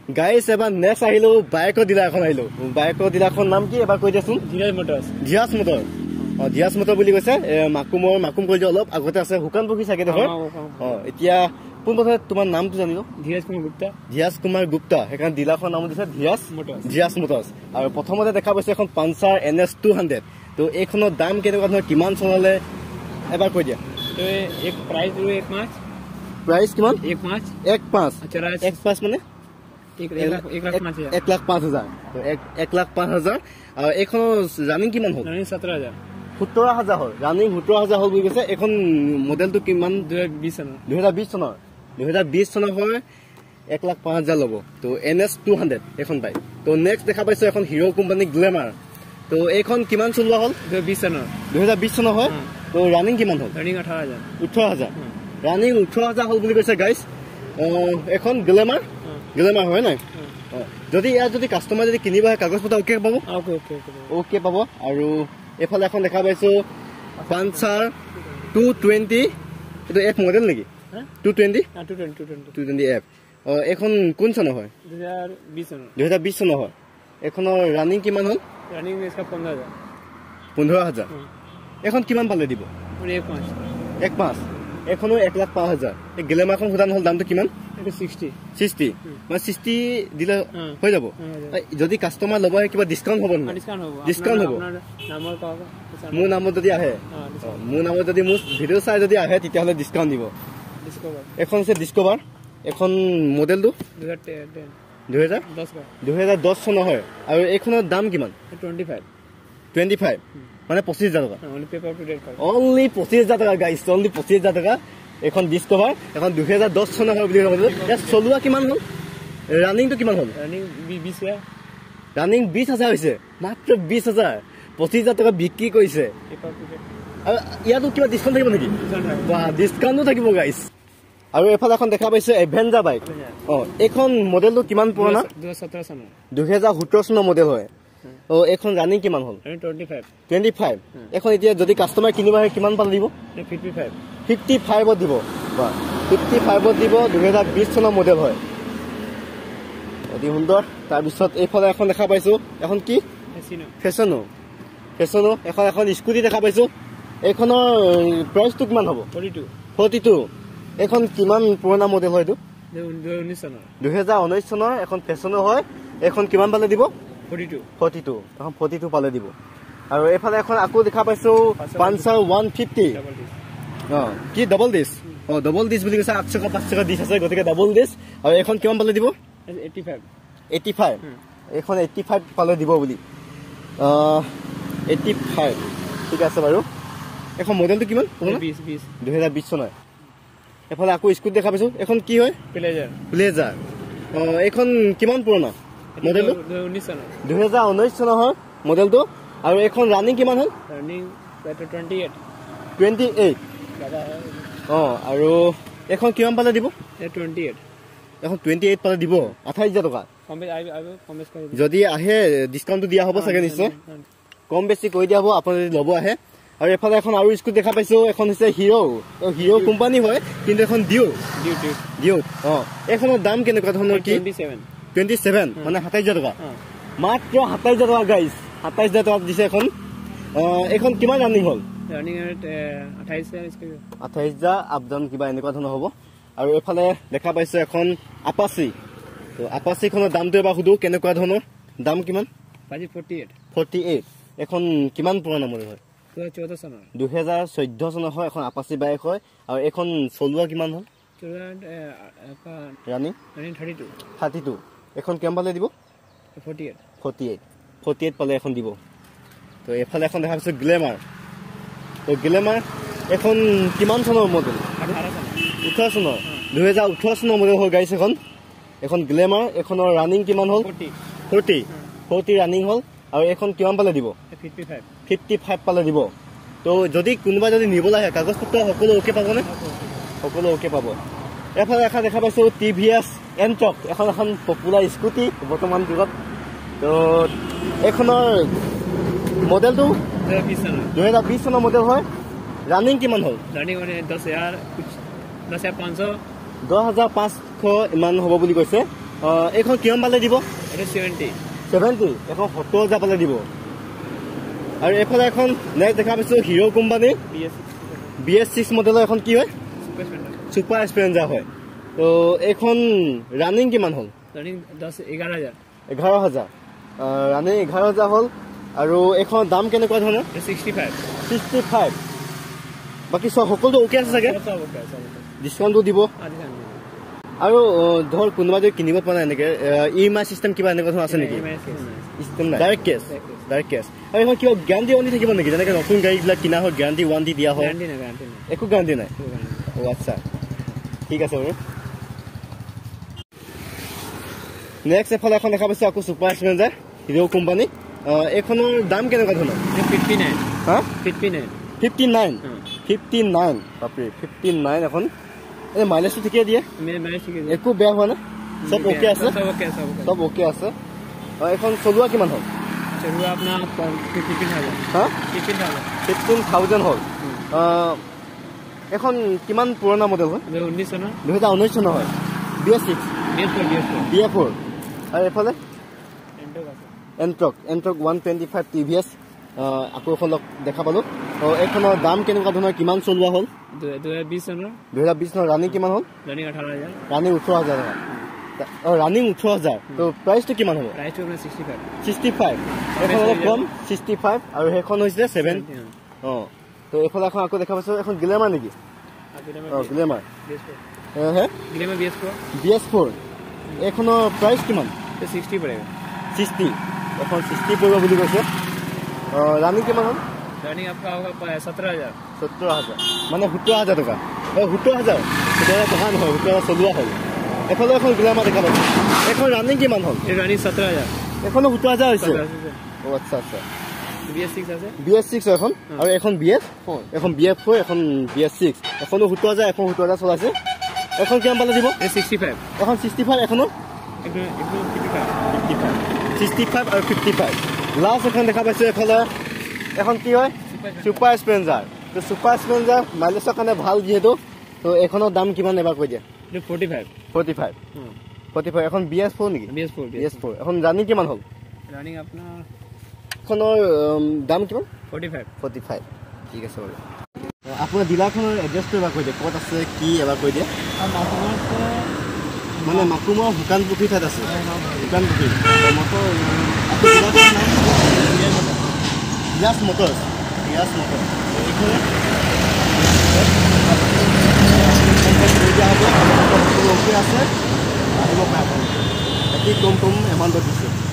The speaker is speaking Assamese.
গাইছ এবাৰ নেক্সট আহিলো বাইকৰ ডিলাৰ এখন আহিলো বাইকৰ ডিলাৰখন নাম কি এবাৰ কৈ দিয়াচোন ধীৰাজ মটৰ ধীৰাজ মটৰ বুলি কৈছে মাকুম কৈ অলপ আগতে আছে হুকান পুখুৰী চাগে দেখোন এতিয়া পোনপ্ৰথমে তোমাৰ নামটো জানিব ধীৰাজ কুমাৰ গুপ্তা সেইকাৰণে ডিলাৰখনৰ নাম দিছে ধীৰাজ মটৰ্ছ আৰু প্ৰথমতে দেখা পাইছে এখন পালচাৰ NS 200 তো এইখনৰ দাম কেনেকুৱা ধৰণৰ কিমান চলালে এবাৰ কৈ দিয়া প্ৰাইচ কিমান 1.5 মানে 1,05,000 1,05,000 আৰু এইখনৰ ৰানিং কিমান হ'ল 17,000 হ'ল ৰানিং 17,000 হ'ল বুলি কৈছে এখন মডেলটো কিমান 2020 চনৰ হয় 1,05,000 ল'ব তো NS 200 এখন বাইক তো নেক্সট দেখা পাইছো এখন হিৰো কোম্পানী গ্লেমাৰ তো এইখন কিমান চলোৱা হ'ল 2020 চনৰ হয় তো ৰানিং কিমান হ'ল 18,000 ৰানিং 18,000 হ'ল বুলি কৈছে গাইছ এখন গ্লেমাৰ হয় নাই যদি ইয়াত যদি কাষ্টমাৰ যদি কিনিব আহে কাগজ পত্ৰ ওকে পাব আৰু এফালে এখন দেখা পাইছো পালচাৰ 220 এটো এফ মডেল নেকি 220 এফ এখন কোন চনৰ হয় 2020 চনৰ হয় এখনৰ ৰানিং কিমান হ'ল 15,000 এখন কিমান পালে দিব 1.5 এখনো 1,05,000 এই গ্লেমাৰখন সুদান হ'ল দামটো কিমান 60 মানে 60 দিলে হৈ যাব যদি কাষ্টমাৰ ল'ব আহে কিবা ডিসকাউন্ট হ'ব না ডিসকাউন্ট হ'ব মোৰ নামত যদি আহে মোৰ নামত যদি মোৰ ভিডিও চাই যদি আহে তেতিয়াহলে ডিসকাউন্ট দিব এখন আছে ডিসকভাৰ এখন মডেলটো 2010 চনৰ হয় আৰু এইখনৰ দাম কিমান 25 মানে 25,000 টকা অনলি 25,000 টকা গাইছ অনলি 25,000 টকা এখন ডিসকভাৰ এখন 2010 চনৰ হয় বুলি কৈছে ইয়াত চলোৱা কিমান হ'ল ৰানিংটো কিমান হ'ল ৰানিং 20,000 হৈছে মাত্ৰ 20,000 25,000 টকা বিক্ৰী কৰিছে আৰু ইয়াতো কিবা ডিসকাউন্ট থাকিব নেকি বাহ ডিসকাউন্টও থাকিব গাইছ আৰু এফালে এখন দেখা পাইছে এডভেঞ্চাৰ বাইক এইখন মডেলটো কিমান পুৰণা 2017 চনৰ মডেল হয় এখন ৰানিং কিমান হ'ল 25 এখন এতিয়া যদি কাষ্টমাৰ কিনিব আহে কিমান পালে দিব 55 দিব বা 55 দিব 2020 চনৰ মডেল হয় অতি সুন্দৰ তাৰ পিছত এইফালে এখন দেখা পাইছো এখন কি ফেশনো এখন স্কুটি দেখা পাইছো এইখনৰ প্ৰাইচটো কিমান হ'ব 42 এখন কিমান পুৰণা মডেল হয় এইটো 2019 চনৰ এখন ফেশনো হয় এখন কিমান পালে দিব 42 এখন 42 পালে দিব আৰু এফালে এখন আকৌ দেখা পাইছো পালচাৰ 150 কি ডাবল ডিস বুলি কৈছে 800 ডিস আছে গতিকে ডাবল ডিস আৰু এখন কিমান পালে দিব 85 এখন 85 পালে দিব বুলি 85 ঠিক আছে বাৰু এখন মডেলটো কিমান 2020 চনৰ এফালে আকৌ স্কুটি দেখা পাইছো এখন কি হয় প্লেজাৰ এখন কিমান পুৰণা মডেলটো 2019 চনৰ হয় মডেলটো আৰু এখন ৰানিং কিমান হ'ল 28 আৰু এখন কিমান পালে দিব 28 এখন 28 পালে দিব 28,000 টকা যদি আহে ডিসকাউন্ট দিয়া হ'ব চাগে নিশ্চয় কম বেছি কৰি দিয়া হ'ব আপুনি যদি ল'ব আহে আৰু এফালে এখন আৰু স্কুটি দেখা পাইছো এখন হৈছে হিৰো কোম্পানী হয় কিন্তু এখন ডিউ এখনৰ দাম কেনেকুৱা ধৰণৰ কি 27 মানে 27,000 টকা মাত্ৰ 27,000 টকা গাইছ 27,000 টকা দিছে এখন কিমান ৰানিং হ'ল 28,000 আপডাউন কিবা এনেকুৱা ধৰণৰ হ'ব আৰু এফালে দেখা পাইছো এখন আপাচি তো আপাচিখনৰ দামটো এবাৰ সুধো কেনেকুৱা ধৰণৰ দাম কিমান 48 এখন কিমান পুৰণা মডেল হয় 2014 চনৰ হয় এখন আপাচি বাইক হয় আৰু এখন চলোৱা কিমান হ'ল ৰানিং 32 এখন কিমান পালে দিব 48 পালে এখন দিব তো এফালে এখন দেখা পাইছো গ্লেমাৰ তো গ্লেমাৰ এখন কিমান চনৰ মডেল 18 চনৰ 2018 চনৰ মডেল হয় গাইছ এখন গ্লেমাৰ এখনৰ ৰানিং কিমান হ'ল 40 ৰানিং হ'ল আৰু এখন কিমান পালে দিব 55 পালে দিব তো যদি কোনোবা যদি নিবলৈ আহে কাগজ পত্ৰ সকলো ওকে পাব নে সকলো ওকে পাব এফালে এখন দেখা পাইছো TVS এনটক এখন পপুলাৰ স্কুটি বৰ্তমান যুগত তো এখনৰ মডেলটো 2020 চনৰ মডেল হয় ৰানিং কিমান হ'ল 10,500 ইমান হ'ব বুলি কৈছে এইখন কিমান পালে দিব এটা 70 এখন 70,000 পালে দিব আৰু এফালে এখন নেক্সট দেখা পাইছো হিৰো কোম্পানী BS6 মডেলৰ এখন কি হয় সুপাৰ স্প্লেন্ডাৰ হয় তো এখন ৰানিং কিমান হ'ল রানিং 11,000 ৰানিং 11,000 হ'ল আৰু এখন দাম কেনেকুৱা ধৰণৰ 65 বাকি সব সকলো ওকে আছে চাগে ডিসকাউন্টটো দিব আৰু ধৰ কোনোবা যদি কিনিব পৰা নাই এনেকে EMI সিস্টেম কিবা এনেকুৱা ধৰণৰ আছে নেকি সিস্টেম নাই ডাইৰেক্ট কেছ আৰু এখন কিবা গ্যাৰান্টি ওনি থাকিব নেকি যেনেকে নতুন গাড়ীবিলাক কিনা হয় গ্যাৰান্টি ওয়াৰেন্টি দিয়া হয় একো গ্যাৰান্টি নাই ও আচ্ছা ঠিক আছে বাৰু নেক্সট এফালে এখন দেখা পাইছো আকৌ সুপাৰ স্প্লেন্ডাৰ হিৰো কোম্পানী এখনৰ দাম কেনেকুৱা ধৰণৰ 59 হা 59 বাপৰে 59 এখন এই মাইলেজটো ঠিকে দিয়ে একো বেয়া হোৱা নাই সব ওকে আছে সব ওকে আছে এখন চলোৱা কিমান হ'ল চলোৱা আপোনাৰ 15,000 হা 15,000 হ'ল এখন কিমান পুৰণা মডেল হয় 2019 চনৰ হয় BS6 BF4 আৰু এফালে এন্ট্ৰক 125 TVS আকৌ এখন দেখা পালো এইখনৰ দাম কেনেকুৱা ধৰণৰ কিমান চলোৱা হ'ল 2020 চনৰ ৰানিং কিমান হ'ল রানিং 18,000 ৰানিং 18,000 ৰানিং 18,000 তো প্ৰাইসটো কিমান হ'ব প্ৰাইসটো 65 এখন অলপ কম 65 আৰু হেখন হৈছে 7 তো এফালে এখন আকৌ দেখা পাইছো এখন গ্লেমাৰ নেকি গ্লেমাৰ গ্লেমাৰ BS4 এখনৰ প্ৰাইস কিমান 60 পড়ে 60 এখন 60 পৰিব বুলি কৈছে রানিং কিমান হ'ল রানিং आपका होगा 17,000 মানে 17,000 টকা 17,000 এটা টকা নহয় 17,000 চলোৱা হ'ল এফালে এখন গ্লেমাৰ দেখা পাইছো এখন ৰানিং কিমান হ'ল এই রানিং 17,000 এখনো 17,000 হৈছে ও আচ্ছা BS6 আছে BS6 এখন আৰু এখন BF4 এখন BS6 এখনো 17,000 এখন 17,000 চলাইছে এখন কিমান পালে দিব 65 এখন 65 এখনো 65 আৰু 55 লাষ্ট এখন দেখা পাইছো এফালে এখন কি হয় সুপাৰ স্প্লেন্ডাৰ তো সুপাৰ স্প্লেন্ডাৰ মাইলেজৰ কাৰণে ভাল যিহেতু তো এখনৰ দাম কিমান এবাৰ কৈ দিয়া 45 এখন BS4 নেকি BS4 এখন ৰানিং কিমান হ'ল রানিং আপনার এখনৰ দাম কিমান 45 ঠিক আছে বাৰু আপোনাৰ ডিলাৰখনৰ এড্ৰেছটো এবাৰ কৈ দিয়ে ক'ত আছে কি এবাৰ কৈ দিয়ে মানে মাকুমৰ হুকান পুখুৰী ঠাইত আছে হুকান পুখুৰী মটৰ ইয়াস মটৰ আছে আহিব পাৰে আপুনি এটি কম এমাউণ্টত দিছে